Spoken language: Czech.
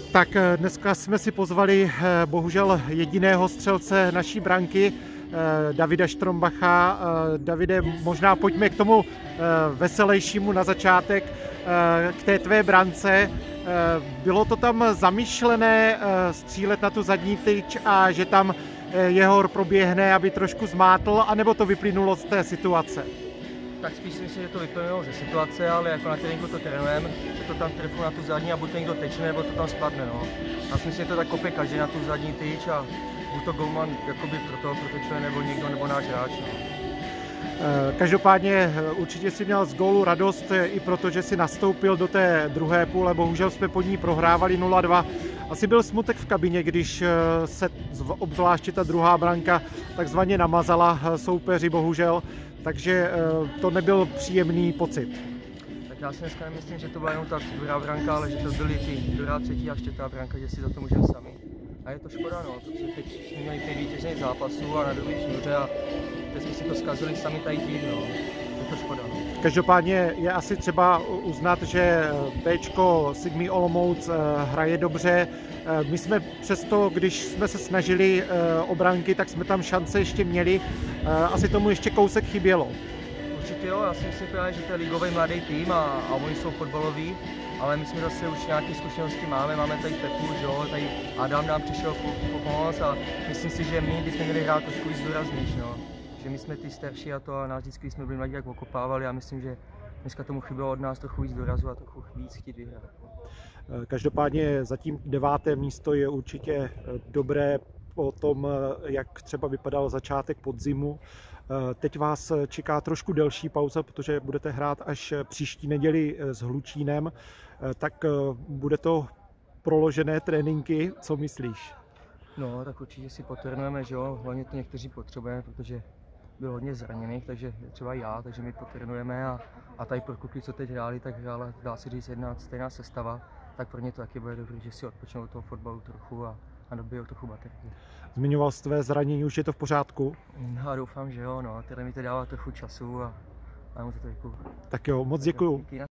Tak dneska jsme si pozvali bohužel jediného střelce naší branky, Davida Štrombacha. Davide, možná pojďme k tomu veselejšímu na začátek, k té tvé brance. Bylo to tam zamýšlené střílet na tu zadní tyč a že tam Jehor proběhne, aby trošku zmátl, anebo to vyplynulo z té situace? Tak spíš si myslím, že to vyplynulo ze situace, ale jako na tréninku to trénujeme, že to tam trefu na tu zadní a buď to někdo tečne, nebo to tam spadne. No. Já si myslím, že to tak kope každý na tu zadní tyč a buď to golman jakoby protečuje, nebo někdo, nebo náš hráč. No. Každopádně určitě si měl z gólu radost i proto, že si nastoupil do té druhé půle, bohužel jsme pod ní prohrávali 0-2. Asi byl smutek v kabině, když se obzvláště ta druhá branka takzvaně namazala soupeři, bohužel, takže to nebyl příjemný pocit. Tak já si dneska nemyslím, že to byla jenom ta druhá branka, ale že to byly ty druhá, třetí a čtvrtá branka, že si za to můžeme sami. A je to škoda, no, protože teď jsme měli 5 vítězných zápasů a na dobrý šňůře a teď jsme si to zkazili sami tady tím, no. Je to škoda. No. Každopádně je asi třeba uznat, že Bčko Sigmy Olomouc hraje dobře. My jsme přesto, když jsme se snažili o branky, tak jsme tam šance ještě měli. Asi tomu ještě kousek chybělo. Určitě jo, já si myslím právě, že to je ligový mladý tým a oni jsou fotbaloví, ale my jsme zase už nějaké zkušenosti máme tady Pepu, že jo, tady Adam nám přišel pomoct a myslím si, že my bychom měli hrát trošku víc důraznější, no. Že my jsme ty starší a to a nás vždycky jsme byli mladí, jak okopávali a myslím, že dneska tomu chybělo od nás trochu víc dorazu a trochu víc chtít vyhrát. Každopádně zatím 9. místo je určitě dobré po tom, jak třeba vypadal začátek podzimu. Teď vás čeká trošku delší pauza, protože budete hrát až příští neděli s Hlučínem, tak bude to proložené tréninky, co myslíš? No, tak určitě si potrénujeme, že jo, hlavně to někteří potřebujeme, protože byl hodně zraněných, takže třeba já, takže my potrénujeme a tady pro kluky, co teď hráli, tak hrála, dá se říct, jedna stejná sestava, tak pro ně to taky bude dobré, že si odpočnou od toho fotbalu trochu a dobijou trochu baterky. Zmiňoval jsi tvé zranění, už je to v pořádku? No, doufám, že jo, no, teda mi to dává trochu času a mu za to děkuju. Tak jo, moc děkuju.